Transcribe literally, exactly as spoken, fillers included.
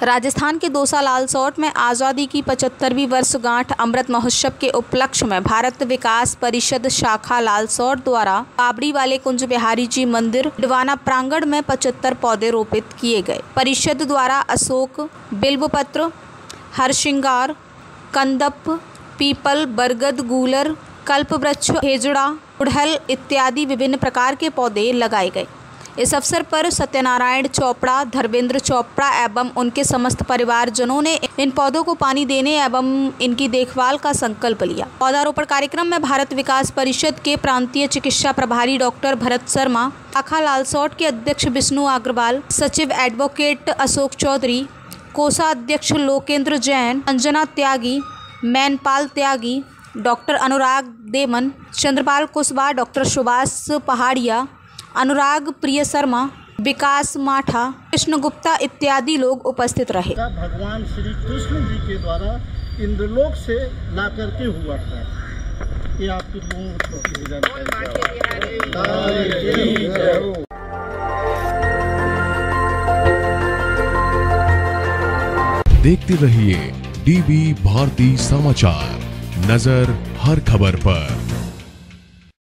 राजस्थान के दौसा लालसोट में आज़ादी की पचहत्तरवीं वर्षगांठ अमृत महोत्सव के उपलक्ष्य में भारत विकास परिषद शाखा लालसोट द्वारा बाबड़ी वाले कुंज बिहारी जी मंदिर डिवाना प्रांगण में पचहत्तर पौधे रोपित किए गए। परिषद द्वारा अशोक, बिल्वपत्र, हरसिंगार, कंदप, पीपल, बरगद, गूलर, कल्पवृक्ष, खेजड़ा, गुड़हल इत्यादि विभिन्न प्रकार के पौधे लगाए गए। इस अवसर पर सत्यनारायण चोपड़ा, धर्मेंद्र चोपड़ा एवं उनके समस्त परिवारजनों ने इन पौधों को पानी देने एवं इनकी देखभाल का संकल्प लिया। पौधारोपण कार्यक्रम में भारत विकास परिषद के प्रांतीय चिकित्सा प्रभारी डॉक्टर भरत शर्मा, शाखा लालसोट के अध्यक्ष विष्णु अग्रवाल, सचिव एडवोकेट अशोक चौधरी, कोषाध्यक्ष लोकेंद्र जैन, अंजना त्यागी, मैनपाल त्यागी, डॉक्टर अनुराग देमन, चंद्रपाल कुशवाहा, डॉक्टर सुभाष पहाड़िया, अनुराग प्रिय शर्मा, विकास माठा, कृष्ण गुप्ता इत्यादि लोग उपस्थित रहे। भगवान श्री कृष्ण जी के द्वारा इंद्रलोक से ला करके हुआ था। ये आपकी देखते रहिए डीबी भारती समाचार, नजर हर खबर पर।